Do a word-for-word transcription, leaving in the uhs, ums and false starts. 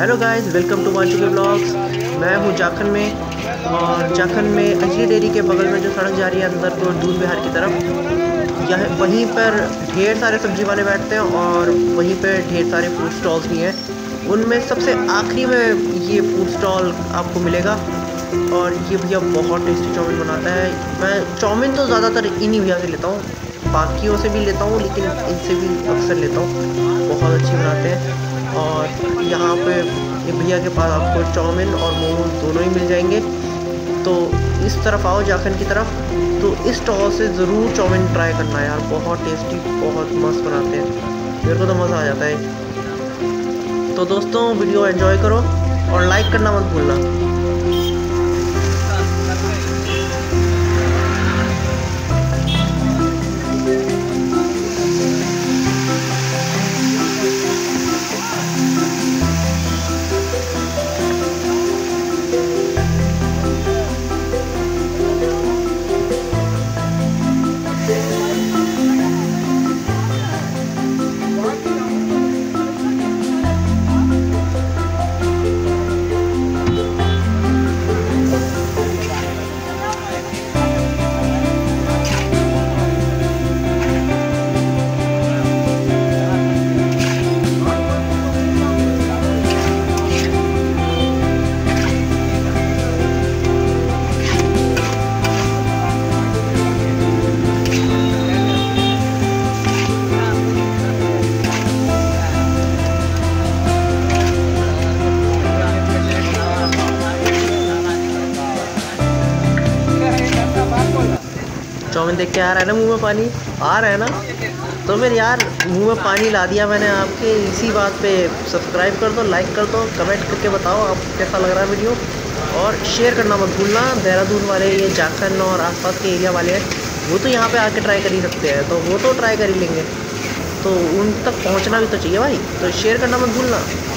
Hello guys, welcome to Wanchoo के blogs. मैं हूँ जाखन में, और जाखन में अंजलि डेयरी के बगल में जो सड़क जा रही है अंदर को दूध बिहार की तरफ, यह वहीं पर ढेर सारे सब्जी वाले बैठते हैं और वहीं पर ढेर सारे फूड स्टॉल्स भी हैं। उनमें सबसे आखिरी में ये फूड स्टॉल आपको मिलेगा। और ये भैया बहुत टेस्टी चाउमीन बनाता है। मैं चाउमीन तो ज़्यादातर इन्हीं भैया से लेता हूँ, बाकियों से भी लेता हूँ लेकिन इनसे भी अक्सर लेता हूँ। बहुत अच्छी बनाते हैं। और यहाँ पे ये भैया के पास आपको चाउमीन और मोमोज दोनों ही मिल जाएंगे। तो इस तरफ आओ, जाखन की तरफ, तो इस स्टॉल से ज़रूर चाउमीन ट्राई करना है यार। बहुत टेस्टी, बहुत मस्त बनाते हैं, मेरे को तो मज़ा आ जाता है। तो दोस्तों, वीडियो एंजॉय करो और लाइक करना मत भूलना। चाउमीन देख के आ रहा है ना मुंह में पानी आ रहा है ना? तो फिर यार मुंह में पानी ला दिया मैंने आपके इसी बात पे। सब्सक्राइब कर दो, लाइक कर दो, कमेंट करके बताओ आपको कैसा लग रहा है वीडियो, और शेयर करना मत भूलना। देहरादून वाले, ये जाखन और आसपास के एरिया वाले हैं, वो तो यहाँ पे आके ट्राई कर ही सकते हैं, तो वो तो ट्राई कर ही लेंगे। तो उन तक पहुँचना भी तो चाहिए भाई, तो शेयर करना मत भूलना।